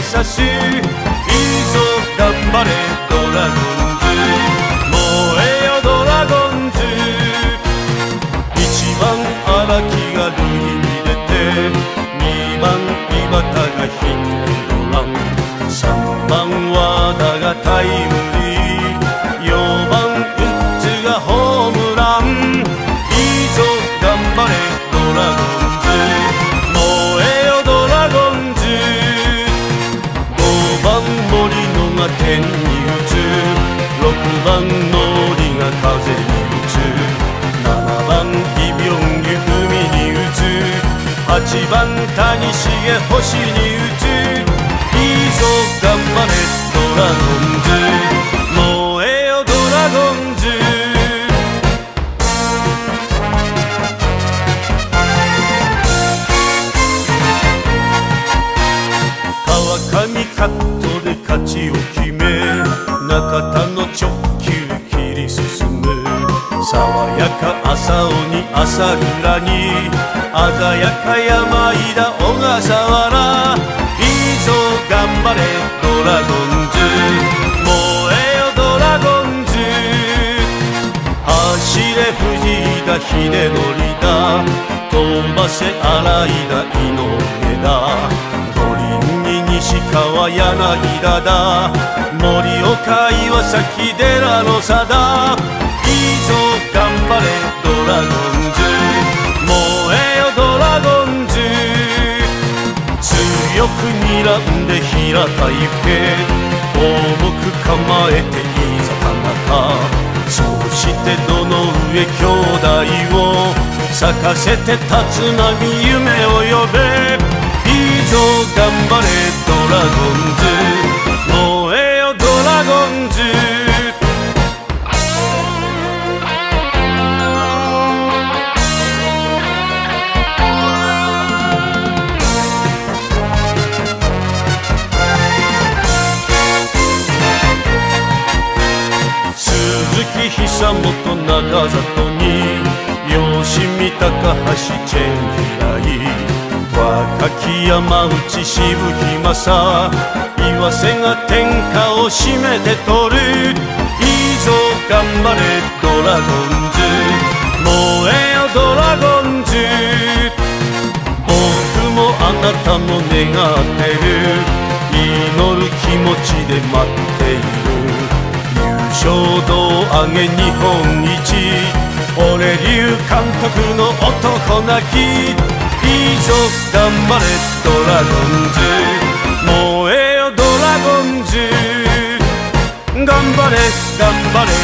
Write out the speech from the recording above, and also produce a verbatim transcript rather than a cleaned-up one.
差し、いいぞ頑張れドラゴンズ、燃えよドラゴンズ。一番荒木が塁に出て、二番井端がヒットエンドラン、三番和田がタイムリー、四番ウッズがホームラン。いいぞ頑張れドラゴンズ、燃えよドラゴンズ。五番森野が天に打つ、六番ノリが風に打つ、七番イ・ビョンギ海に打つ、八番谷繁星に打つ。いいぞ頑張れドラゴンズ、燃えよドラゴンズ。川上カットで勝ちを決め、中田の直球切り進む、爽やか浅尾に朝倉に、鮮やか山井田小笠原。いいぞ頑張れドラゴンズ、燃えよドラゴンズ。走れ藤田秀則だ、飛ばせ洗井田井上だ、五輪に西川柳田だ、森岡岩崎寺の差だ。いいぞ頑張れドラゴンズ、燃えよドラゴンズ。強く睨んで平田ゆけ、重く構えていざ田中、そうしてどの上兄弟を咲かせて立浪夢を呼べ。いいぞ頑張れドラゴンズ、燃えよドラゴンズ。久本長里に吉見高橋チェンヒライ、若き山内渋木正、岩瀬が天下を締めて取る。いいぞ頑張れドラゴンズ、燃えよドラゴンズ。僕もあなたも願ってる、祈る気持ちで待っている。衝動上げ日本一、俺流監督の男泣き。いいぞ頑張れドラゴンズ、燃えよドラゴンズ。頑張れ頑張れ